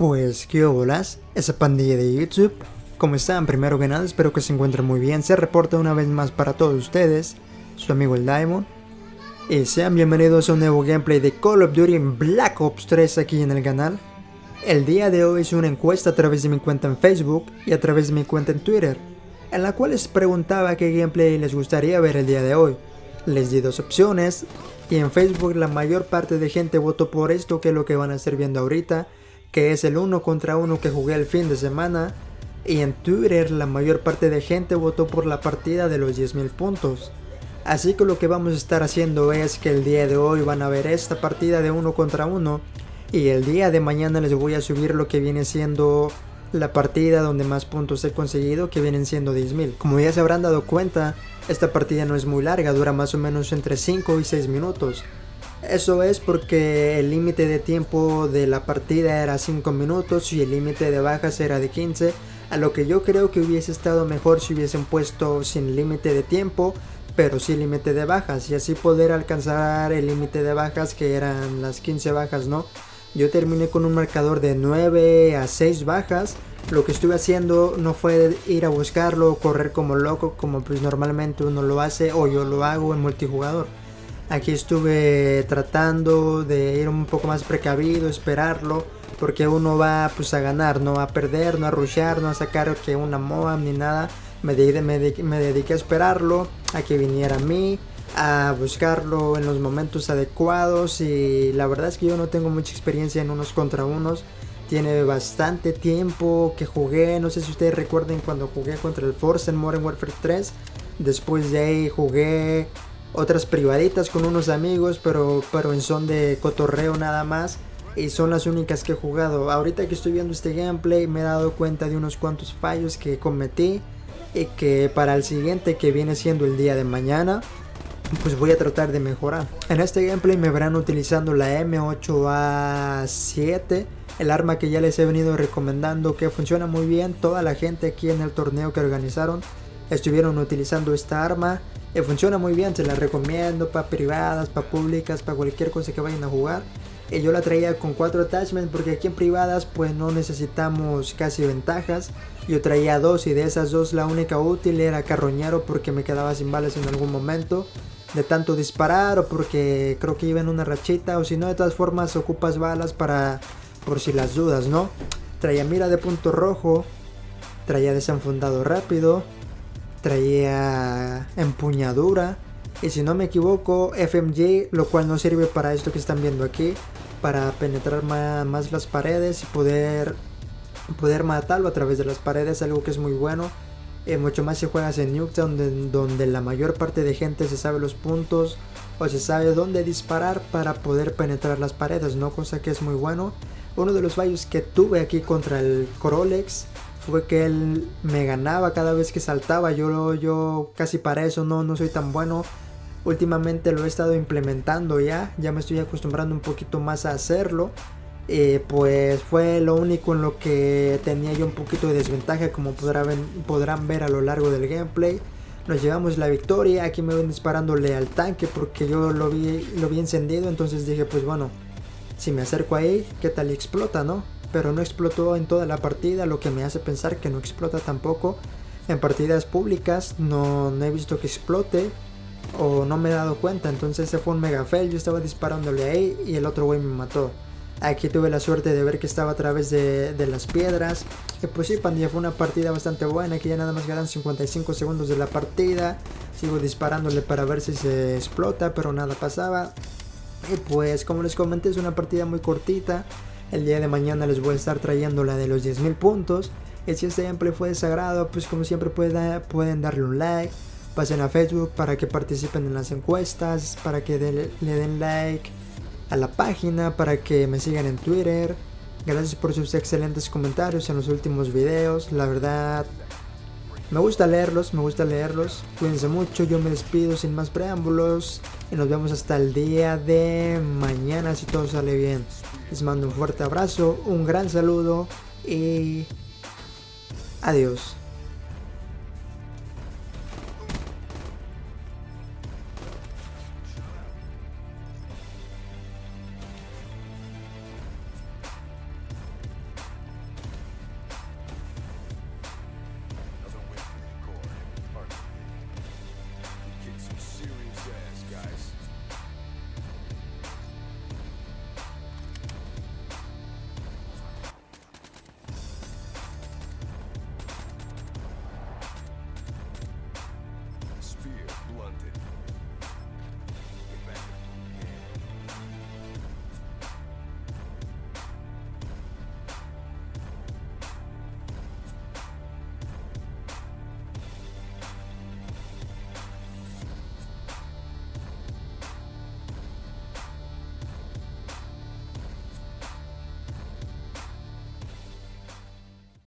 Pues qué bolas, esa pandilla de YouTube. ¿Cómo están? Primero que nada, espero que se encuentren muy bien. Se reporta una vez más para todos ustedes, su amigo el Diamond. Y sean bienvenidos a un nuevo gameplay de Call of Duty en Black Ops 3 aquí en el canal. El día de hoy hice una encuesta a través de mi cuenta en Facebook y a través de mi cuenta en Twitter, en la cual les preguntaba qué gameplay les gustaría ver el día de hoy. Les di dos opciones y en Facebook la mayor parte de gente votó por esto, que es lo que van a estar viendo ahorita, que es el 1 contra 1 que jugué el fin de semana. Y en Twitter la mayor parte de gente votó por la partida de los 10.000 puntos. Así que lo que vamos a estar haciendo es que el día de hoy van a ver esta partida de 1 contra 1. Y el día de mañana les voy a subir lo que viene siendo la partida donde más puntos he conseguido, que vienen siendo 10.000. Como ya se habrán dado cuenta, esta partida no es muy larga, dura más o menos entre 5 y 6 minutos. Eso es porque el límite de tiempo de la partida era 5 minutos y el límite de bajas era de 15. A lo que yo creo que hubiese estado mejor si hubiesen puesto sin límite de tiempo, pero sí límite de bajas, y así poder alcanzar el límite de bajas, que eran las 15 bajas, ¿no? Yo terminé con un marcador de 9 a 6 bajas. Lo que estuve haciendo no fue ir a buscarlo o correr como loco, como pues normalmente uno lo hace o yo lo hago en multijugador. Aquí estuve tratando de ir un poco más precavido, esperarlo, porque uno va pues a ganar, no a perder, no a rushear, no a sacar que una MOAB ni nada. Me dediqué a esperarlo, a que viniera a mí, a buscarlo en los momentos adecuados, y la verdad es que yo no tengo mucha experiencia en unos contra unos. Tiene bastante tiempo que jugué, no sé si ustedes recuerden cuando jugué contra el Force en Modern Warfare 3. Después de ahí jugué otras privaditas con unos amigos, pero en son de cotorreo nada más, y son las únicas que he jugado. Ahorita que estoy viendo este gameplay me he dado cuenta de unos cuantos fallos que cometí, y que para el siguiente, que viene siendo el día de mañana, pues voy a tratar de mejorar. En este gameplay me verán utilizando la M8A7, el arma que ya les he venido recomendando, que funciona muy bien. Toda la gente aquí en el torneo que organizaron estuvieron utilizando esta arma. Funciona muy bien, se la recomiendo para privadas, para públicas, para cualquier cosa que vayan a jugar. Yo la traía con 4 attachments porque aquí en privadas pues no necesitamos casi ventajas. Yo traía 2 y de esas 2 la única útil era carroñero, porque me quedaba sin balas en algún momento de tanto disparar, o porque creo que iba en una rachita, o si no, de todas formas ocupas balas para por si las dudas, ¿no? Traía mira de punto rojo, traía desenfundado rápido, traía empuñadura, y si no me equivoco FMG, lo cual no sirve para esto que están viendo aquí, para penetrar más las paredes y poder matarlo a través de las paredes, algo que es muy bueno. Mucho más si juegas en Nuketown, donde la mayor parte de gente se sabe los puntos o se sabe dónde disparar para poder penetrar las paredes, ¿no? Cosa que es muy bueno. Uno de los fallos que tuve aquí contra el Corolex fue que él me ganaba cada vez que saltaba. Yo casi para eso no soy tan bueno. Últimamente lo he estado implementando ya me estoy acostumbrando un poquito más a hacerlo. Pues fue lo único en lo que tenía yo un poquito de desventaja, como podrán ver a lo largo del gameplay. Nos llevamos la victoria. Aquí me ven disparándole al tanque porque yo lo vi encendido, entonces dije pues bueno, si me acerco ahí, ¿qué tal y explota, no? Pero no explotó en toda la partida, lo que me hace pensar que no explota tampoco en partidas públicas. No he visto que explote, o no me he dado cuenta, entonces ese fue un mega fail. Yo estaba disparándole ahí y el otro güey me mató. Aquí tuve la suerte de ver que estaba a través de las piedras. Y pues sí, pandilla, fue una partida bastante buena. Aquí ya nada más quedan 55 segundos de la partida. Sigo disparándole para ver si se explota, pero nada pasaba. Y pues como les comenté, es una partida muy cortita. El día de mañana les voy a estar trayendo la de los 10.000 puntos. Y si este gameplay fue de sagrado, pues como siempre pueden darle un like. Pasen a Facebook para que participen en las encuestas, para que le den like a la página, para que me sigan en Twitter. Gracias por sus excelentes comentarios en los últimos videos. La verdad, me gusta leerlos. Cuídense mucho, yo me despido sin más preámbulos y nos vemos hasta el día de mañana si todo sale bien. Les mando un fuerte abrazo, un gran saludo y adiós.